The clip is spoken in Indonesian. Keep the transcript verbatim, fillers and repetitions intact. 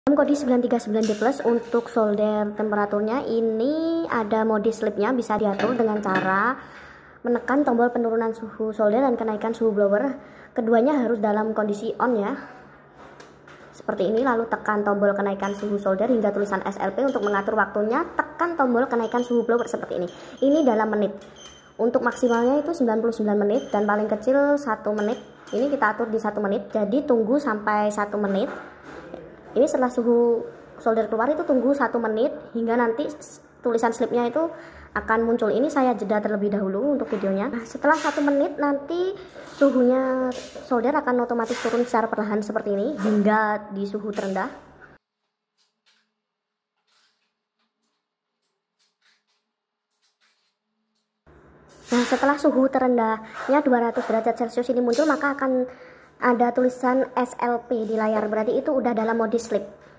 Dalam kode sembilan tiga sembilan D plus untuk solder temperaturnya ini ada mode sleepnya, bisa diatur dengan cara menekan tombol penurunan suhu solder dan kenaikan suhu blower. Keduanya harus dalam kondisi on ya, seperti ini. Lalu tekan tombol kenaikan suhu solder hingga tulisan S L P. Untuk mengatur waktunya tekan tombol kenaikan suhu blower seperti ini. Ini dalam menit. Untuk maksimalnya itu sembilan puluh sembilan menit dan paling kecil satu menit. Ini kita atur di satu menit, jadi tunggu sampai satu menit. Ini setelah suhu solder keluar itu tunggu satu menit hingga nanti tulisan sleepnya itu akan muncul. Ini saya jeda terlebih dahulu untuk videonya. Nah, setelah satu menit nanti suhunya solder akan otomatis turun secara perlahan seperti ini hingga di suhu terendah. Nah, setelah suhu terendahnya dua ratus derajat Celcius ini muncul, maka akan ada tulisan S L P di layar, berarti itu udah dalam mode sleep.